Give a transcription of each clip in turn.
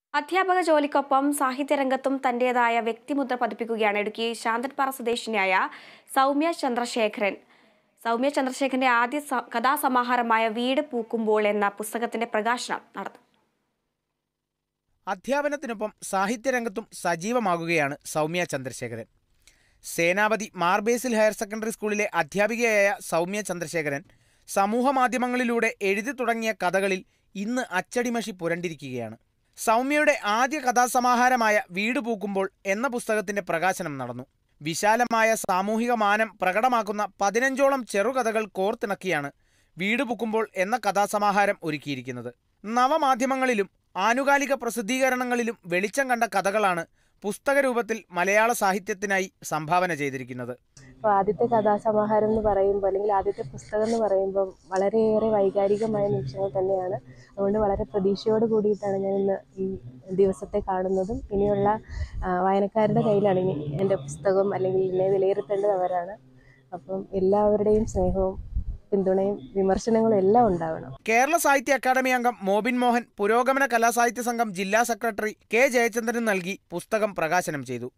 അധ്യാപക ജോലിക്കൊപ്പം സാഹിത്യരംഗത്തും തന്റേതായ വ്യക്തിമുദ്ര പതിപ്പിക്കുകയാണ് ഇടുക്കി ശാന്തൻപാറ സ്വദേശിനിയായ സൗമ്യ ചന്ദ്രശേഖരൻ. സൗമ്യ ചന്ദ്രശേഖരന്റെ ആദ്യ കഥാസമാഹാരമായ വീട് പൂക്കുമ്പോൾ എന്ന പുസ്തകത്തിന്റെ പ്രകാശനം നടന്നു. അധ്യാപനത്തിനൊപ്പം സാഹിത്യരംഗത്തും സജീവമാകുകയാണ് സൗമ്യ ചന്ദ്രശേഖരൻ. സേനാപതി മാർബേസിൽ ഹയർ സെക്കൻഡറി സ്കൂളിലെ അധ്യാപികയായ സൗമ്യ ചന്ദ്രശേഖരൻ സമൂഹമാധ്യമങ്ങളിലൂടെ എഴുതി തുടങ്ങിയ കഥകളിൽ ഇന്ന് അച്ചടിമഷി പുരണ്ടിരിക്കുകയാണ്. സൗമ്യയുടെ ആദ്യ കഥാസമാഹാരമായ വീട് പൂക്കുമ്പോൾ എന്ന പുസ്തകത്തിന്റെ പ്രകാശനം നടന്നു. വിശാലമായ സാമൂഹിക മാനം പ്രകടമാക്കുന്ന 15ഓളം ചെറുകഥകൾ കോർത്തിണക്കിയാണ് വീട് പൂക്കുമ്പോൾ എന്ന കഥാസമാഹാരം ഒരുക്കിയിരിക്കുന്നത്. നവമാധ്യമങ്ങളിലും ആനുകാലിക പ്രസിദ്ധീകരണങ്ങളിലും വെളിച്ചം കണ്ട കഥകളാണ് പുസ്തക രൂപത്തിൽ മലയാള സാഹിത്യത്തിനായി സംഭാവന ചെയ്തിരിക്കുന്നത്. ആദ്യത്തെ കഥാസമാഹാരം എന്ന് പറയുമ്പോൾ അല്ലെങ്കിൽ ആദ്യത്തെ പുസ്തകം എന്ന് പറയുമ്പോൾ വളരെയേറെ വൈകാരികമായ നിമിഷങ്ങൾ തന്നെയാണ്. അതുകൊണ്ട് വളരെ പ്രതീക്ഷയോട് കൂടിയിട്ടാണ് ഞാൻ ഇന്ന് ഈ ദിവസത്തെ കാണുന്നതും. ഇനിയുള്ള വായനക്കാരുടെ കയ്യിലാണ് ഇനി എൻ്റെ പുസ്തകം, അല്ലെങ്കിൽ എന്നെ വിലയിരുത്തേണ്ടത് അവരാണ്. അപ്പം എല്ലാവരുടെയും സ്നേഹവും പിന്തുണയും വിമർശനങ്ങളും എല്ലാം ഉണ്ടാവണം. കേരള സാഹിത്യ അക്കാദമി അംഗം മോബിൻ മോഹൻ പുരോഗമന കലാസാഹിത്യ സംഘം ജില്ലാ സെക്രട്ടറി കെ ജയചന്ദ്രൻ നൽകി പുസ്തകം പ്രകാശനം ചെയ്തു.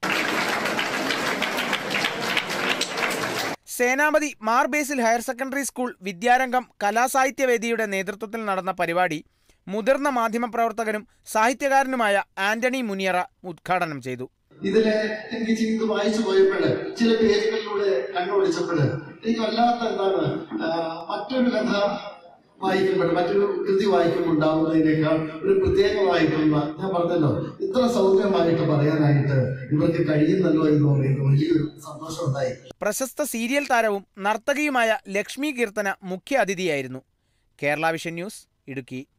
Senapathy Mar Basil higher secondary school വിദ്യാരംഗം കലാസാഹിത്യവേദിയുടെ നേതൃത്വത്തിൽ നടന്ന പരിപാടി മുതിർന്ന മാധ്യമപ്രവർത്തകനും സാഹിത്യകാരനുമായ ആന്റണി മുനിയറ ഉദ്ഘാടനം ചെയ്തു. ഇതിലെ എനിക്ക് ചെയ്ത് വായിച്ചു പോയപ്പോൾ ചില പേജുകളിലൂടെ കണ്ണോടിച്ചപ്പോൾ എനിക്ക് വല്ലാത്ത മറ്റൊരു കഥ വായിക്കുമ്പോൾ, മറ്റൊരു കൃതി വായിക്കുമ്പോൾ ഉണ്ടാവുന്നതിനേക്കാൾ ഒരു പ്രത്യേകമായിട്ടുള്ള, ഞാൻ പറഞ്ഞല്ലോ, ഇത്ര സൗമ്യമായിട്ട് പറയാനായിട്ട് ഇവർക്ക് കഴിയുന്നല്ലോ എന്ന് പറയുന്നത് വലിയൊരു സന്തോഷം ഉണ്ടായി. പ്രശസ്ത സീരിയൽ താരവും നർത്തകിയുമായ ലക്ഷ്മി കീർത്തന മുഖ്യ അതിഥിയായിരുന്നു. Kerala vision news, Idukki.